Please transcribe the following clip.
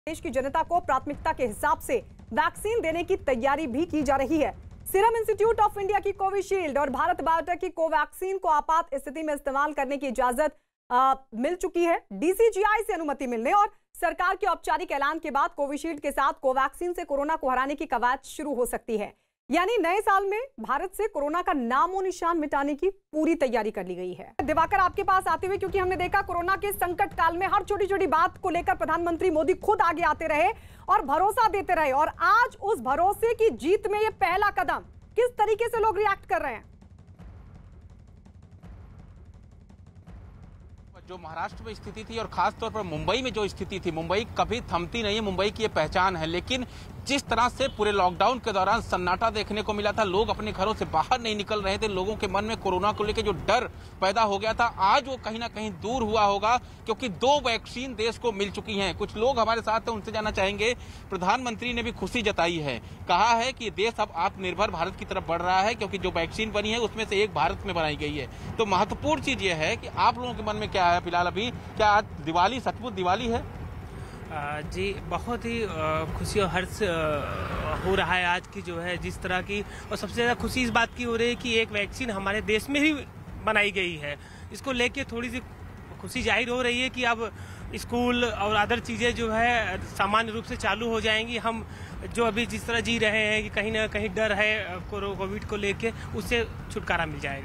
देश की जनता को प्राथमिकता के हिसाब से वैक्सीन देने की तैयारी भी की जा रही है। सीरम इंस्टीट्यूट ऑफ इंडिया की कोविशील्ड और भारत बायोटेक की कोवैक्सीन को आपात स्थिति में इस्तेमाल करने की इजाजत मिल चुकी है। डीसीजीआई से अनुमति मिलने और सरकार के औपचारिक ऐलान के बाद कोविशील्ड के साथ कोवैक्सीन से कोरोना को हराने की कवायद शुरू हो सकती है। यानी नए साल में भारत से कोरोना का नामो निशान मिटाने की पूरी तैयारी कर ली गई है। दिवाकर, आपके पास आते हुए, क्योंकि हमने देखा कोरोना के संकट काल में हर छोटी छोटी बात को लेकर प्रधानमंत्री मोदी खुद आगे आते रहे और भरोसा देते रहे, और आज उस भरोसे की जीत में ये पहला कदम किस तरीके से लोग रिएक्ट कर रहे हैं? जो महाराष्ट्र में स्थिति थी और खास तौर पर मुंबई में जो स्थिति थी, मुंबई कभी थमती नहीं है, मुंबई की ये पहचान है। लेकिन जिस तरह से पूरे लॉकडाउन के दौरान सन्नाटा देखने को मिला था, लोग अपने घरों से बाहर नहीं निकल रहे थे, लोगों के मन में कोरोना को लेकर जो डर पैदा हो गया था, आज वो कहीं ना कहीं दूर हुआ होगा, क्योंकि 2 वैक्सीन देश को मिल चुकी हैं। कुछ लोग हमारे साथ हैं, उनसे जानना चाहेंगे। प्रधानमंत्री ने भी खुशी जताई है, कहा है कि देश अब आत्मनिर्भर भारत की तरफ बढ़ रहा है, क्योंकि जो वैक्सीन बनी है उसमें से एक भारत में बनाई गई है। तो महत्वपूर्ण चीज ये है कि आप लोगों के मन में क्या है फिलहाल अभी? क्या आज दिवाली, सचमुच दिवाली है? जी, बहुत ही खुशी और हर्ष हो रहा है आज की जो है जिस तरह की, और सबसे ज़्यादा खुशी इस बात की हो रही है कि एक वैक्सीन हमारे देश में ही बनाई गई है। इसको लेके थोड़ी सी खुशी जाहिर हो रही है कि अब स्कूल और अदर चीज़ें जो है सामान्य रूप से चालू हो जाएंगी। हम जो अभी जिस तरह जी रहे हैं कि कहीं ना कहीं डर है कोविड को लेके, उससे छुटकारा मिल जाएगा।